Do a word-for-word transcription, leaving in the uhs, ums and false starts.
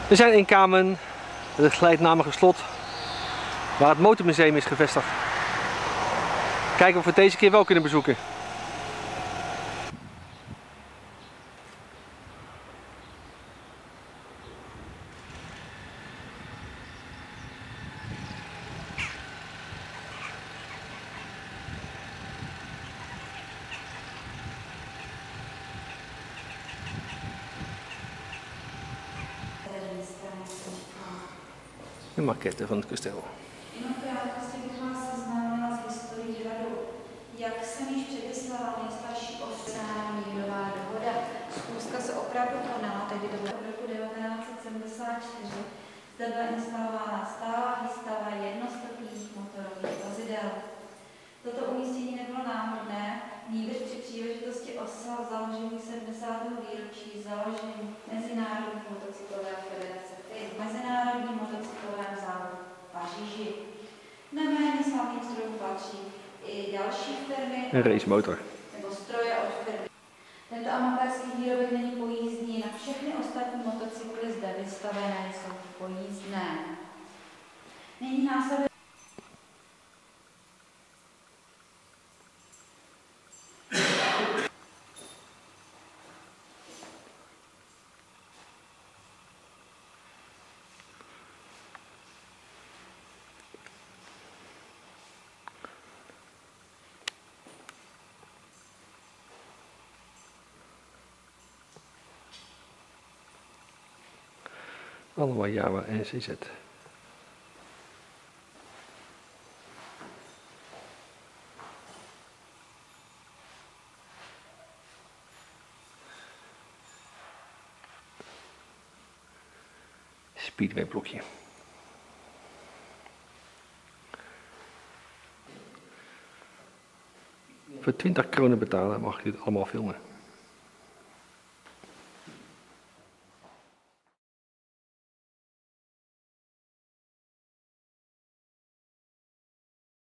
We zijn in Kamen, het gelijknamige slot, waar het motormuseum is gevestigd. Kijken of we het deze keer wel kunnen bezoeken. De maquette van het kasteel. Jenom krátkosti bych vás seznámila s historií hradu. Jak jsem již předeslala, nejstarší oficiální mírová dohoda z Úzka se opravdu konala, tedy do roku devatenáct set sedmdesát čtyři. Zde byla instalována stálá výstava jednostopých motorových vozidel. Toto umístění nebylo náhodné, nýbrž při příležitosti oslav založení sedmdesátého výročí založení Mezinárodní motocyklové federace v Mezinárodním motocyklovém závodu v Paříži. Neméně slavným strojům patří i další firmy Race motor. nebo stroje od firmy. Tento amatérský výrobek není pojízdný, na všechny ostatní motocykly zde vystavené jsou pojízdné. Nyní následuje allemaal Jawa en C Z. Speedway blokje. Voor twintig kronen betalen mag je dit allemaal filmen.